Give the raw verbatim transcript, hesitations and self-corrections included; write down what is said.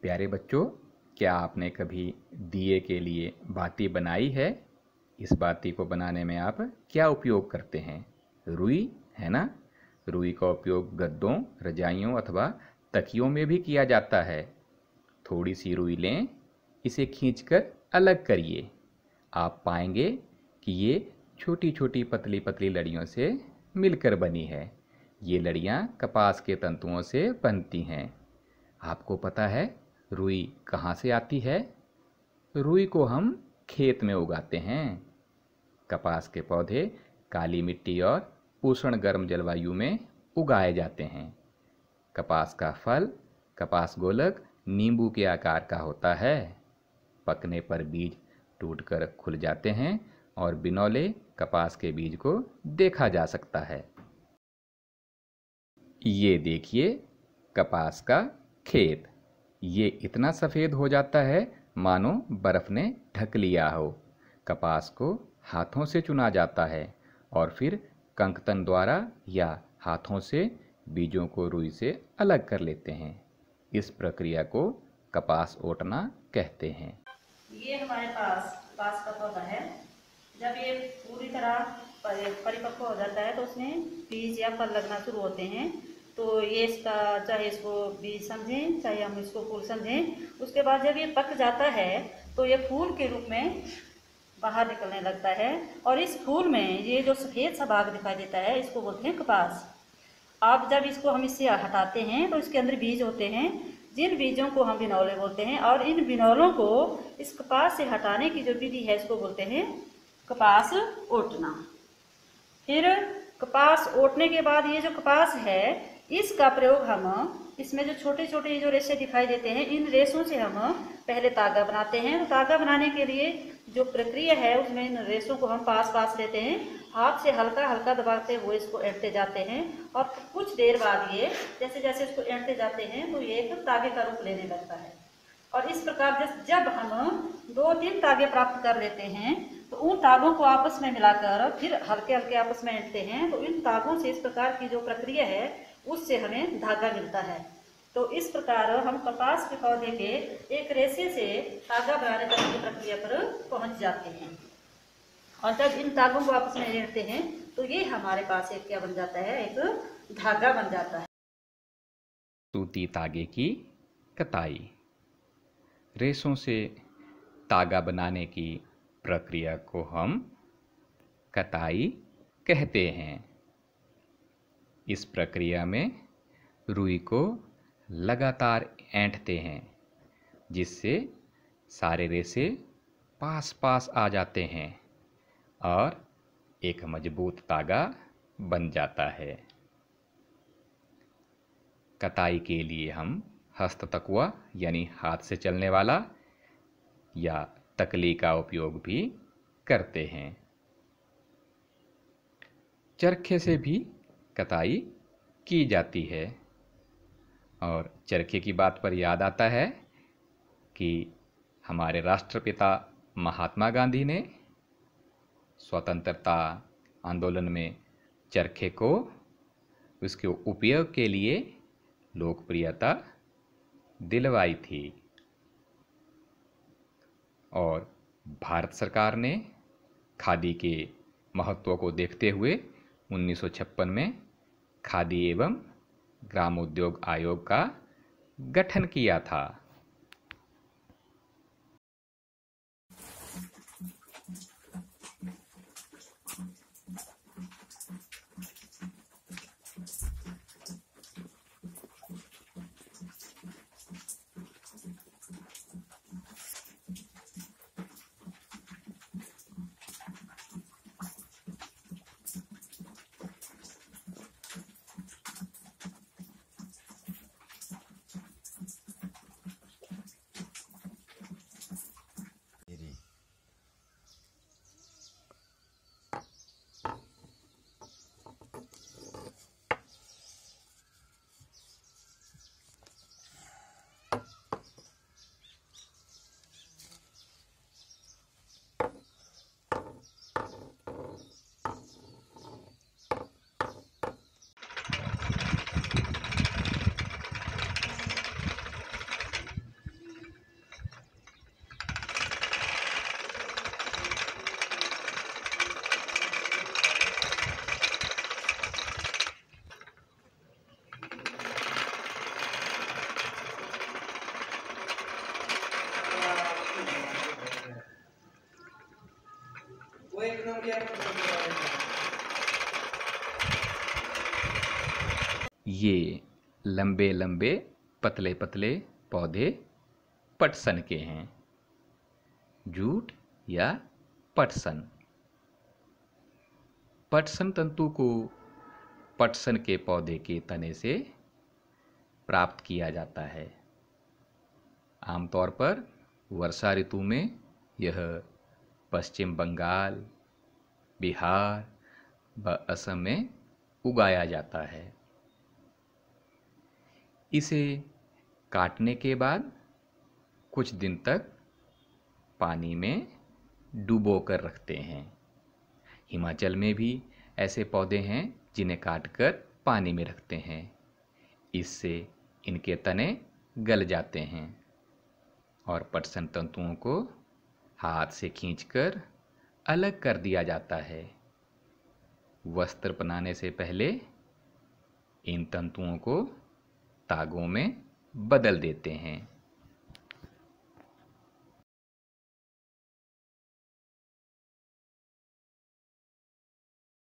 प्यारे बच्चों, क्या आपने कभी दिए के लिए बाती बनाई है? इस बाती को बनाने में आप क्या उपयोग करते हैं? रुई, है ना? रुई का उपयोग गद्दों, रजाइयों अथवा तकियों में भी किया जाता है। थोड़ी सी रुई लें, इसे खींचकर अलग करिए। आप पाएंगे कि ये छोटी छोटी पतली पतली लड़ियों से मिलकर बनी है। ये लड़ियाँ कपास के तंतुओं से बनती हैं। आपको पता है रुई कहाँ से आती है? रुई को हम खेत में उगाते हैं। कपास के पौधे काली मिट्टी और उष्ण गर्म जलवायु में उगाए जाते हैं। कपास का फल कपास गोलक नींबू के आकार का होता है। पकने पर बीज टूटकर खुल जाते हैं और बिनौले कपास के बीज को देखा जा सकता है। ये देखिए कपास का खेत। ये इतना सफ़ेद हो जाता है मानो बर्फ़ ने ढक लिया हो। कपास को हाथों से चुना जाता है और फिर कंकतन द्वारा या हाथों से बीजों को रुई से अलग कर लेते हैं। इस प्रक्रिया को कपास ओटना कहते हैं। ये हमारे पास कपास का पौधा है। जब ये पूरी तरह परिपक्व हो जाता है तो उसमें बीज या फल लगना शुरू होते हैं। तो ये इसका चाहे इसको बीज समझें चाहे हम इसको फूल समझें। उसके बाद जब ये पक जाता है तो ये फूल के रूप में बाहर निकलने लगता है और इस फूल में ये जो सफ़ेद सा भाग दिखाई देता है इसको बोलते हैं कपास। अब जब इसको हम इससे हटाते हैं तो इसके अंदर बीज होते हैं, जिन बीजों को हम बिनौले बोलते हैं, और इन बिनौलों को इस कपास से हटाने की जो विधि है इसको बोलते हैं कपास ओटना। फिर कपास ओटने के बाद ये जो कपास है इसका प्रयोग हम इसमें जो छोटे छोटे जो रेशे दिखाई देते हैं इन रेशों से हम पहले तागा बनाते हैं। तो तागा बनाने के लिए जो प्रक्रिया है उसमें इन रेशों को हम पास पास लेते हैं, हाथ से हल्का हल्का दबाते हुए इसको ऐंठते जाते हैं और कुछ देर बाद ये जैसे जैसे इसको ऐंठते जाते हैं तो ये एक तागे का रूप लेने लगता है। और इस प्रकार जब हम दो तीन तागे प्राप्त कर लेते हैं तो उन तागों को आपस में मिलाकर फिर हल्के हल्के आपस में ऐंठते हैं। तो इन तागों से इस प्रकार की जो प्रक्रिया है उससे हमें धागा मिलता है। तो इस प्रकार हम कपास के पौधे के एक रेशे से धागा बनाने तक की प्रक्रिया पर पहुंच जाते हैं। और जब इन तागों को आपस में ऐंठते हैं तो ये हमारे पास एक क्या बन जाता है, एक धागा बन जाता है। सूती तागे की कताई। रेशों से तागा बनाने की प्रक्रिया को हम कताई कहते हैं। इस प्रक्रिया में रुई को लगातार ऐंठते हैं जिससे सारे रेशे पास पास आ जाते हैं और एक मजबूत तागा बन जाता है। कताई के लिए हम हस्त तकुआ यानी हाथ से चलने वाला या तकली का उपयोग भी करते हैं। चरखे से भी कताई की जाती है। और चरखे की बात पर याद आता है कि हमारे राष्ट्रपिता महात्मा गांधी ने स्वतंत्रता आंदोलन में चरखे को उसके उपयोग के लिए लोकप्रियता दिलवाई थी। और भारत सरकार ने खादी के महत्व को देखते हुए उन्नीस सौ छप्पन में खादी एवं ग्रामोद्योग आयोग का गठन किया था। ये लंबे लंबे पतले पतले पौधे पटसन के हैं। जूट या पटसन। पटसन तंतु को पटसन के पौधे के तने से प्राप्त किया जाता है। आमतौर पर वर्षा ऋतु में यह पश्चिम बंगाल, बिहार व असम में उगाया जाता है। इसे काटने के बाद कुछ दिन तक पानी में डुबो कर रखते हैं। हिमाचल में भी ऐसे पौधे हैं जिन्हें काटकर पानी में रखते हैं। इससे इनके तने गल जाते हैं और पटसन तंतुओं को हाथ से खींचकर अलग कर दिया जाता है। वस्त्र बनाने से पहले इन तंतुओं को तागों में बदल देते हैं।